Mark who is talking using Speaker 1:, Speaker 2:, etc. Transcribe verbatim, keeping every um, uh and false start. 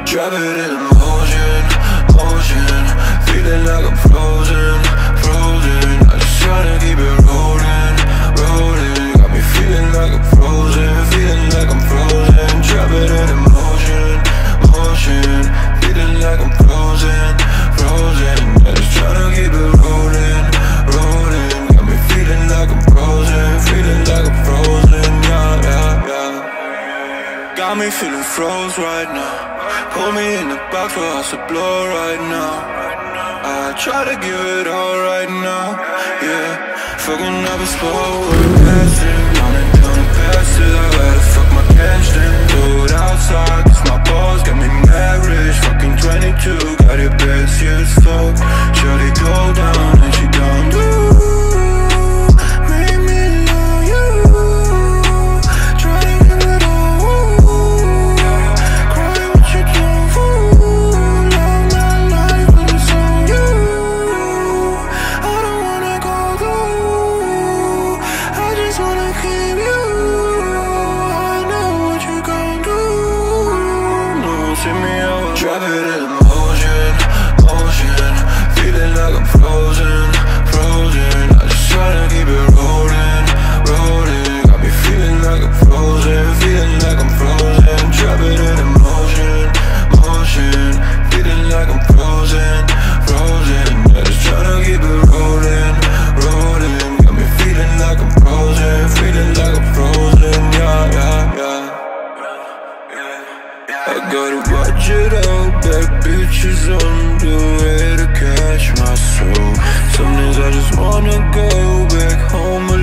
Speaker 1: Drop it in motion, motion. Feeling like I'm frozen, frozen. I just tryna keep it rolling, rolling. Got me feeling like I'm frozen, feeling like I'm frozen. Drop it in motion, motion. Feeling like I'm frozen, frozen. I just tryna keep it rolling, rolling. Got me feeling like I'm frozen, feeling like I'm frozen. Yeah, yeah, yeah. Got me feeling froze right now. Put me in the box for us to blow right now. I try to give it all right now, yeah. Fucking up a spot with a passion. Running down the passes, I gotta fuck my cash then. Do it outside, cause my balls got me married. Fucking twenty-two, got it bad, shit as fuck. Shorty go down and she down. Ooh, make me love you. Try to give it all. Cry what you do. Love my life, but it's on you. I don't wanna go through. I just wanna keep you. I know what you gon' do. No, see me out. Drop it in motion, motion. Feeling like I'm frozen, frozen. I just tryna keep it rolling, rolling. Got me feeling like I'm frozen, feeling like I'm frozen. Drop it in motion, motion. Feeling like I'm frozen, frozen. I just tryna keep it rolling, rolling. Got me feeling like I'm frozen, feeling like I'm frozen. Yeah, yeah, yeah. I gotta watch it out, bad bitches on the way to catch my soul. Some days I just wanna go back home.